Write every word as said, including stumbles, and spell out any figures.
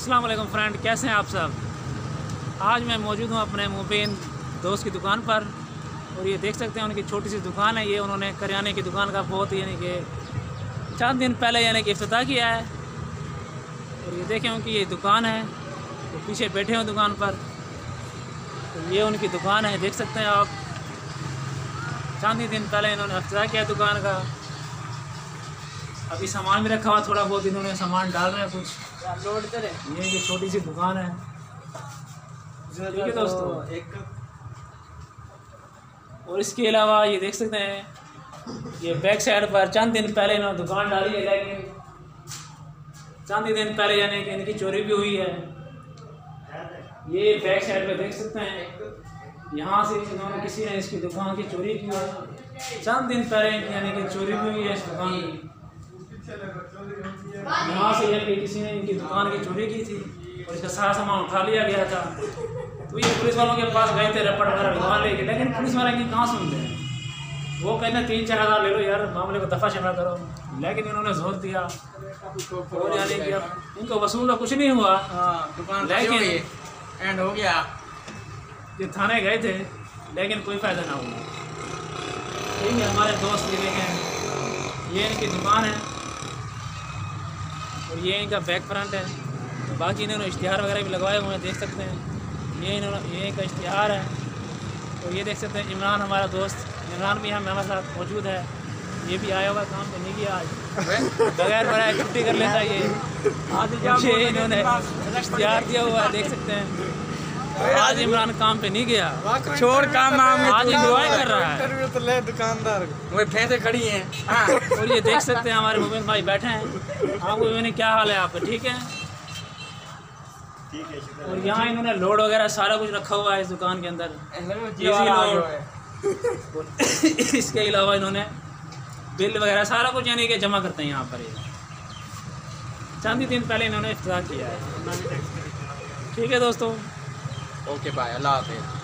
अस्सलाम वालेकुम फ्रेंड, कैसे हैं आप सब। आज मैं मौजूद हूँ अपने मुबीन दोस्त की दुकान पर और ये देख सकते हैं उनकी छोटी सी दुकान है। ये उन्होंने करियाने की दुकान का बहुत यानी कि चंद दिन पहले यानी कि इफ्तिताह किया है। और ये देखें उनकी ये दुकान है, वो पीछे बैठे हैं दुकान पर। तो ये उनकी दुकान है, देख सकते हैं आप। चंद ही दिन पहले इन्होंने इफ्तिताह किया दुकान का। अभी सामान भी रखा हुआ, थोड़ा बहुत इन्होंने सामान डाल रहे हैं कुछ लोड करे। ये की छोटी सी दुकान है, ठीक है दोस्तों। एक और इसके अलावा ये देख सकते हैं ये बैक साइड पर चंद दिन पहले इन्होंने दुकान डाली है, लेकिन चंद ही दिन पहले यानी कि इनकी चोरी भी हुई है। ये बैक साइड पे देख सकते हैं, यहाँ से इन्होंने किसी ने इसकी दुकान की चोरी की है। चंद दिन पहले यानी कि चोरी भी हुई है इस दुकान की। यहाँ से यानी कि किसी ने इनकी दुकान की चोरी की थी और इसका सारा सामान उठा लिया गया था। तो ये पुलिस वालों के पास गए थे रपट वगैरह लगवा लेके, लेकिन पुलिस वाले इनकी कहाँ सुनते हैं। वो कहते हैं तीन चार हज़ार ले लो यार, मामले को दफा शफा करो, लेकिन इन्होंने जोर दिया और यानी कि इनको वसूल का कुछ नहीं हुआ। दुकान लेकिन एंड हो गया। ये थाने गए थे लेकिन कोई फ़ायदा ना हुआ। ठीक है, हमारे दोस्त ये देखें, ये इनकी दुकान है और ये इनका बैक फ्रंट है। तो बाकी इन्होंने इश्तिहार वगैरह भी लगवाए हुए हैं, देख सकते हैं। ये इन्होंने ये इनका इश्तिहार है। और ये देख सकते हैं इमरान, हमारा दोस्त इमरान भी हम हमारे साथ मौजूद है। ये भी आया हुआ, काम तो नहीं किया आज, बगैर बनाए छुट्टी कर लेता है ये। ये इन्होंने इश्तिहार दिया हुआ है, देख सकते हैं। आज इमरान काम पे नहीं गया, छोड़ काम आज इंजॉय कर रहा है। तो ले दुकानदार वो भैंसे खड़ी हैं। हाँ। और ये देख सकते हैं हमारे मुबीन भाई बैठे हैं। आपको मुबीन क्या हाल है आपका, ठीक है? और यहाँ इन्होंने लोड वगैरह सारा कुछ रखा हुआ है इस दुकान के अंदर, इजी लोड। इसके अलावा इन्होंने बिल वगैरह सारा कुछ यानी कि जमा करते हैं यहाँ पर। ये चंद ही दिन पहले इन्होंने इफ्तिताह किया है। ठीक है दोस्तों, ओके बाय, अल्लाह हाफिज़।